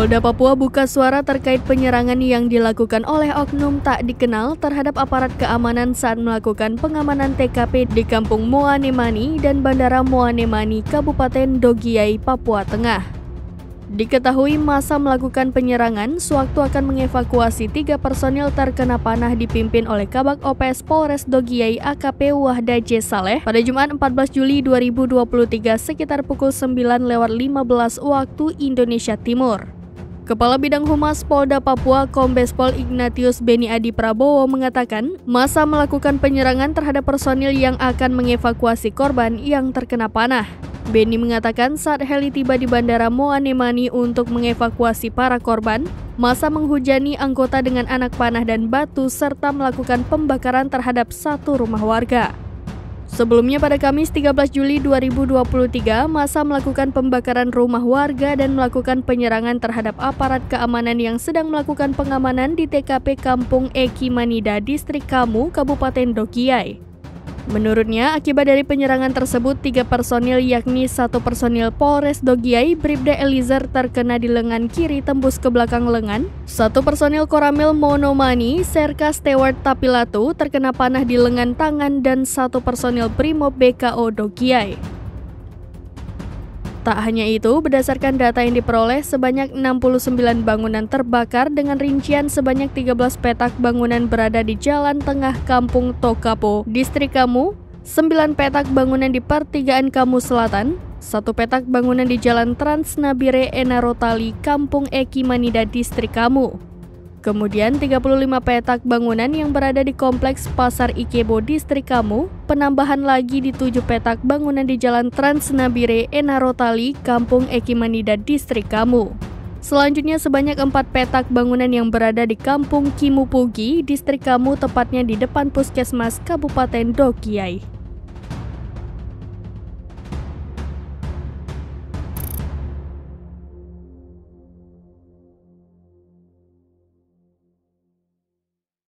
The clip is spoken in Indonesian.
Polda Papua buka suara terkait penyerangan yang dilakukan oleh oknum tak dikenal terhadap aparat keamanan saat melakukan pengamanan TKP di Kampung Moanemani dan Bandara Moanemani, Kabupaten Dogiai, Papua Tengah. Diketahui massa melakukan penyerangan sewaktu akan mengevakuasi 3 personil terkena panah dipimpin oleh Kabag OPS Polres Dogiai AKP Wahda J. Saleh pada Jumat 14 Juli 2023 sekitar pukul 9:15 waktu Indonesia Timur. Kepala Bidang Humas Polda Papua Kombes Pol Ignatius Beni Adi Prabowo mengatakan massa melakukan penyerangan terhadap personil yang akan mengevakuasi korban yang terkena panah. Beni mengatakan saat heli tiba di Bandara Moanemani untuk mengevakuasi para korban, massa menghujani anggota dengan anak panah dan batu serta melakukan pembakaran terhadap satu rumah warga. Sebelumnya pada Kamis 13 Juli 2023, massa melakukan pembakaran rumah warga dan melakukan penyerangan terhadap aparat keamanan yang sedang melakukan pengamanan di TKP Kampung Eki Manida, Distrik Kamu, Kabupaten Dogiai. Menurutnya, akibat dari penyerangan tersebut, 3 personil yakni 1 personil Polres Dogiai, Bribda Eliezer terkena di lengan kiri tembus ke belakang lengan, 1 personil Koramil Monomani, Serka Stewart Tapilatu terkena panah di lengan tangan, dan 1 personil Brimob BKO Dogiai. Tak hanya itu, berdasarkan data yang diperoleh, sebanyak 69 bangunan terbakar dengan rincian sebanyak 13 petak bangunan berada di Jalan Tengah Kampung Tokapo, Distrik Kamu, 9 petak bangunan di Pertigaan Kamu Selatan, 1 petak bangunan di Jalan Trans Nabire Enarotali, Kampung Eki Manida, Distrik Kamu. Kemudian 35 petak bangunan yang berada di Kompleks Pasar Ikebo, Distrik Kamu, penambahan lagi di 7 petak bangunan di Jalan Trans Nabire Enarotali, Kampung Eki Manida, Distrik Kamu. Selanjutnya sebanyak 4 petak bangunan yang berada di Kampung Kimupugi, Distrik Kamu, tepatnya di depan Puskesmas Kabupaten Dogiai.